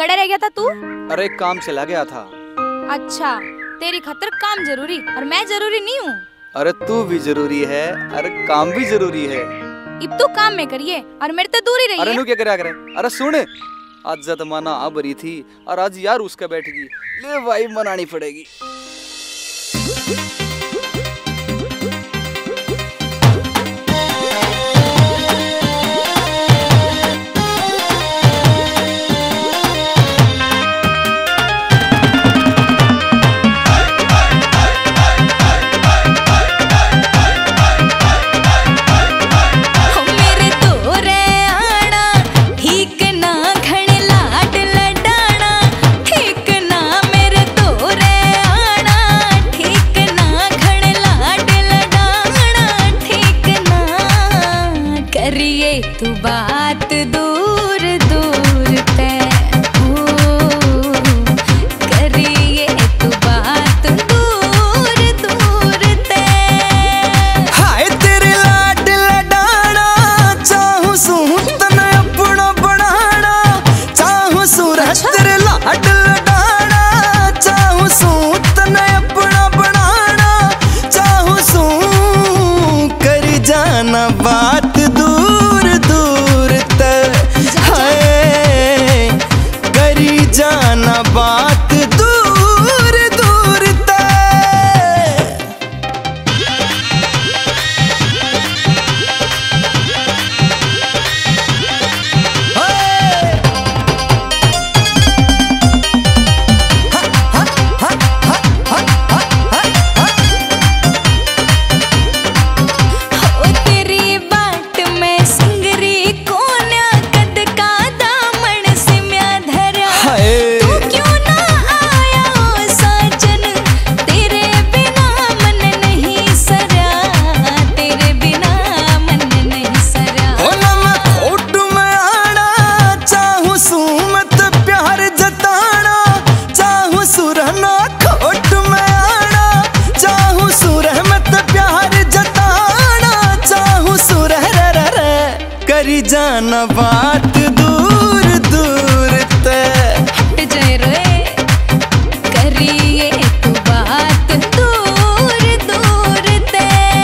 कड़े रह गया था तू? अरे काम चला गया था। अच्छा, तेरी खातिर काम जरूरी और मैं जरूरी नहीं हूँ। अरे तू भी जरूरी है, अरे काम भी जरूरी है। अब तू काम में करिए और मेरे तो दूर ही रहिए। अरे नू क्या करे? अरे सुन, आज जतमाना आ बरी थी और आज यार उसका बैठगी, ले भाई मनानी पड़ेगी। तू बात दूर दूर तय करिए, तू बात दूर दूर तय। हाय तेरे लाड लडाना, चाहूं सूत न अपना बनाना, चाहूं सूरत तेरे लाड लडाना, चाहूं सूत न अपना बनाना, चाहूं सू कर जाना बात जाना बात दूर दूर तेरी बाट में सिंगरी कोन्या कद का दामन सिम्या धरा। तू क्यों ना आया ओ साजन, तेरे बिना मन नहीं सरा, तेरे बिना मन नहीं सरा। ओ ना मैं खोट में आना, चाहूं सुमत प्यार जताना, चाहूं सुरहना खोट में आना, चाहूं सुरहमत प्यार जताना, चाहूं सुरह करी जाना बात दूर दूर तय। हट जाए रे, करिए तू बात दूर दूर तय।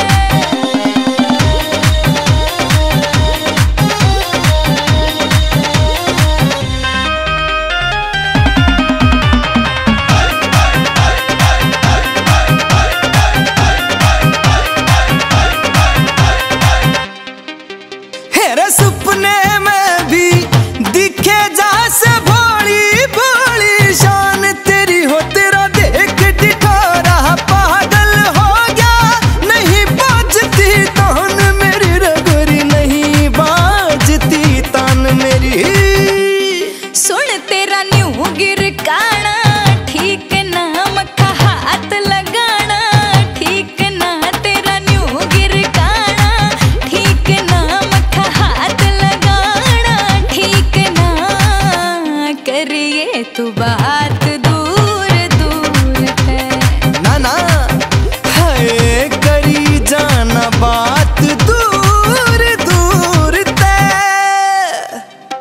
हेरे सुपने में भी दिखे जा से भोली भोली शान तेरी हो, तेरा देख दिठोरा पागल हो गया। नहीं बाजती तान मेरी रगोरी, नहीं बाजती तान मेरी। सुन तेरा न्यू गिर काना, ठीक ना मक्खा हाथ लगाना, ठीक ना तेरा न्यू गिर काना, ठीक ना मक्खा हाथ लगाना, ठीक ना करिए तू बात दूर दूर है। ना ना हाय करी जाना बात दूर दूर तय।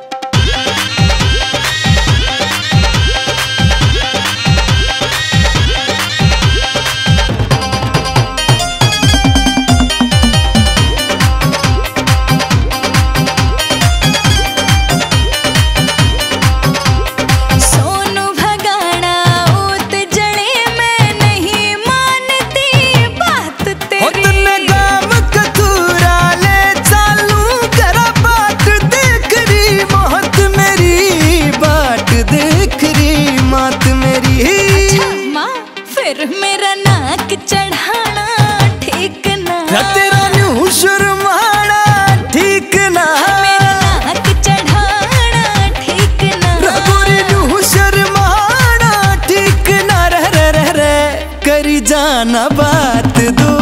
सोनू भगाना उत जड़े, मैं नहीं मानती बात तेरी। तन्ने गाम कतूरा ले चालू करा बाट देख री मौत मेरी, बाट देख री मौत मेरी। अच्छा माँ, फिर मेरा नाक चढ़ाना ठीक ना, तेरा न्यू शर्माना ठीक ना, मेरा नाक चढ़ाना ठीक ना, रघुरी न्यू शर्माना ठीक ना। रह करी जाना बात दूर।